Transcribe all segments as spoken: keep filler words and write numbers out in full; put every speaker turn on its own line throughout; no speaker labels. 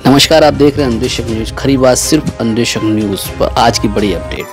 नमस्कार, आप देख रहे हैं अन्वेषक न्यूज। खरी बात सिर्फ अन्वेषक न्यूज पर। आज की बड़ी अपडेट।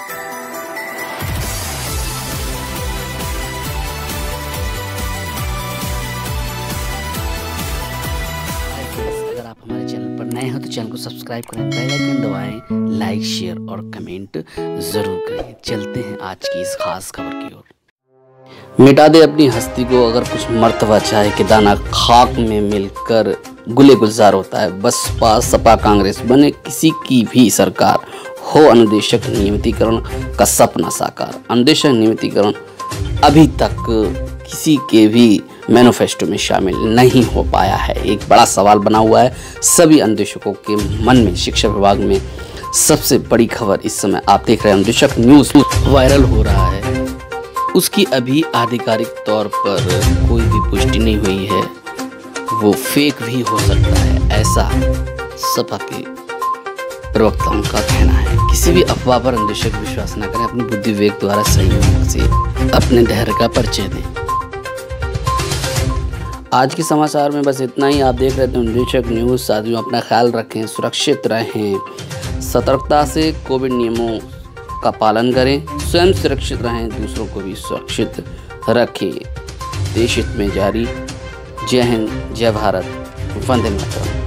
अगर आप हमारे चैनल पर नए हो तो चैनल को सब्सक्राइब करें, बेल आइकन दबाएं, लाइक शेयर और कमेंट जरूर करें। चलते हैं आज की इस खास खबर की ओर। मिटा दे अपनी हस्ती को अगर कुछ मर्तबा चाहे कि दाना खाक में मिलकर गुले गुलजार होता है। बसपा सपा कांग्रेस बने किसी की भी सरकार हो, अनुदेशक नियमितीकरण का सपना साकार। अनुदेशक नियमितीकरण अभी तक किसी के भी मैनिफेस्टो में शामिल नहीं हो पाया है। एक बड़ा सवाल बना हुआ है सभी अनुदेशकों के मन में। शिक्षा विभाग में सबसे बड़ी खबर इस समय आप देख रहे हैं अनुदेशक न्यूज वायरल हो रहा है। उसकी अभी आधिकारिक तौर पर कोई भी पुष्टि नहीं हुई है, वो फेक भी हो सकता है, ऐसा सपा के प्रवक्ताओं का कहना है। किसी भी अफवाह पर अनुदेशक विश्वास न करें, अपनी बुद्धि विवेक द्वारा सहयोग से अपने धैर्य का परिचय दें। आज के समाचार में बस इतना ही। आप देख रहे थे अनुदेशक न्यूज। साथियों, अपना ख्याल रखें, सुरक्षित रहें, सतर्कता से कोविड नियमों का पालन करें, स्वयं सुरक्षित रहें, दूसरों को भी सुरक्षित रखें। देश हित में जारी। जय हिंद, जय भारत, वंदे मातरम।